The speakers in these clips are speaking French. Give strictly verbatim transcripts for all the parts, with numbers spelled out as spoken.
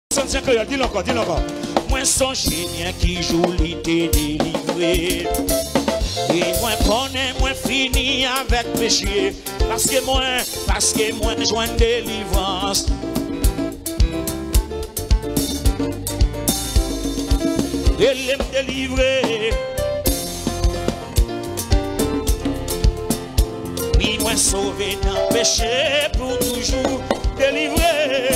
Dis-le encore, dis-le encore. Moi, son chien qui joue l'été délivré. Et moi, connais, moi, fini avec péché. Parce que moi, parce que moi, joins délivrance. Et l'aime délivrer. Oui, moi, sauvé dans le péché pour toujours délivrer.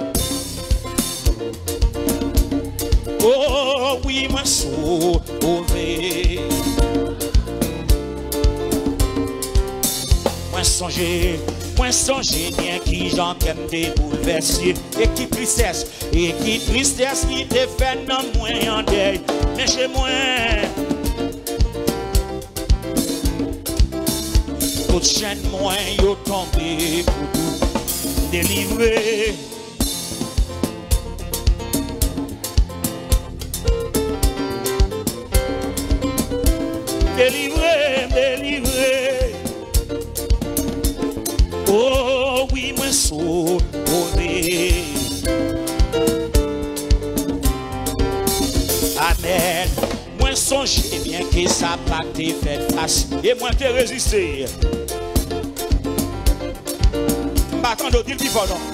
Oh oui, moi sauvé. Moi songé, moi songé bien qui j'en aime des bouleversés. Et qui tristesse, et qui tristesse qui te fait non moins en deuil. Mais chez moi, toute chaîne moins yo tombé pour délivrer. Délivré, délivré. Oh oui, moi sauvé. Amen. Moi songe bien que ça pas été fait face. Et moi te résister. M'attends de dire vivant non.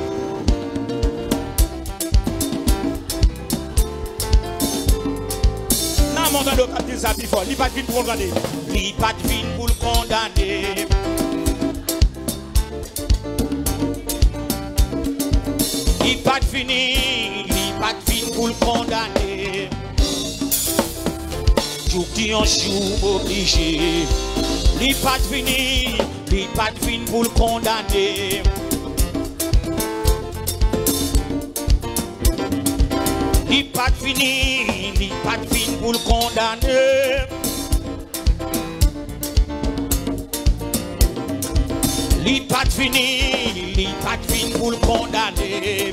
Mon gars, le capitaine Zabifo, il pas de vin pour le condamner. Il pas de vin pour le condamner. Il pas de vin, il pas de vin pour le condamner. Jour qui en jour obligé. Il pas de vin, il pas de vin pour le condamner. Il pas de fini, il pas de fin pour le condamner. Il pas de fini, il pas de fin pour le condamner.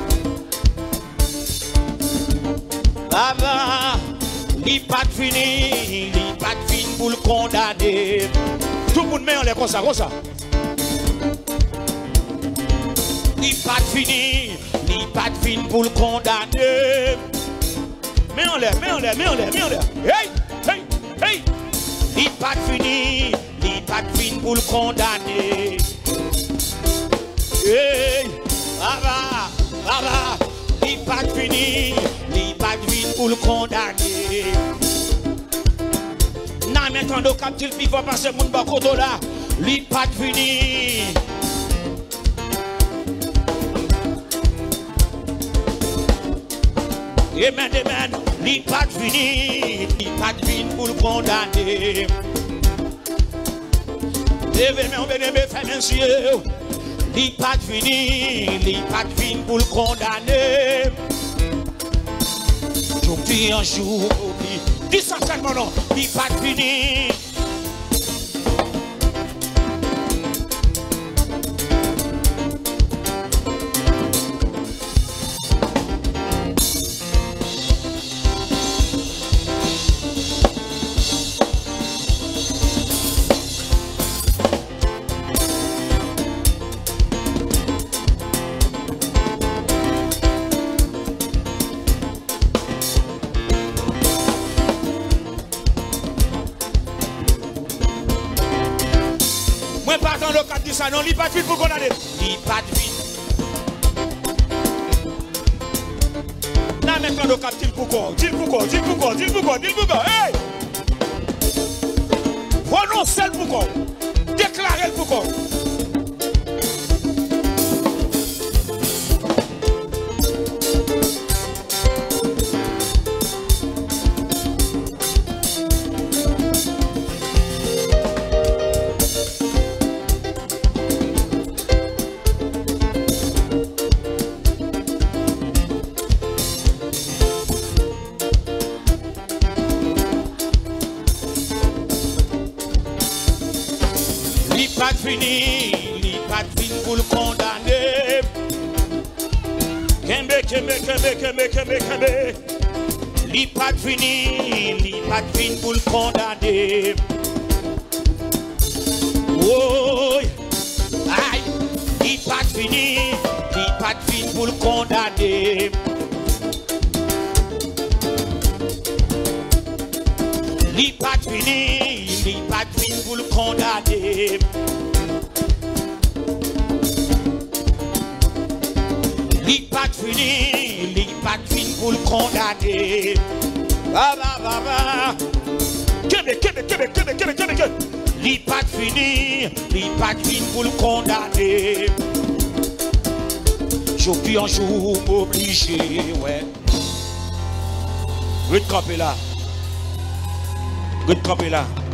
Baba, il pas de fini, il pas de fin pour le condamner. Tout le monde met en l'air comme ça, comme ça. Il pas de fini. Ni pas de fin pour le condamner. Mets en l'air, mets en l'air, mets en l'air, mets en l'air. Hey, hey, hey. Ni pas de fini, ni pas de fin pour le condamner. Hey, baba, baba. Ni pas de fini, ni pas de fin pour le condamner. N'a maintenant de captif vivant par ce monde bakoto là. Ni pas de fini. Amen, amen, il pas de fini, il pas de fin pour le condamner. Amen, amen, frères et sœurs, il pas de fini, il pas de fin pour le condamner. Jour qui en jour, dis ça seulement non, il pas de fini. Ça non, il pas de vite pour qu'on aille. Il pas de vite. Là maintenant le cap dit pourquoi, dit pourquoi, dit pourquoi, dit pourquoi, dit pourquoi. Hey! Prononcez le pourquoi. Déclarez le pourquoi. Pas de fini, il pas de fin pour le condamner. Kembe, kembe, kembe, kembe, kembe, kembe. Il pas de fini, il pas de fin pour le condamner. Oh, aïe, il pas de fini, il pas de fin pour le condamner. Il pas fini, il pas fini pour le condamner. Il pas fini, il pas fini pour le condamner. Ba ba ba ba. Québec, Québec, Québec, Québec, Québec, Québec. Il pas fini, il pas fini pour le condamner. Jour puis un jour obligé, ouais. Good camper là. Good camper là.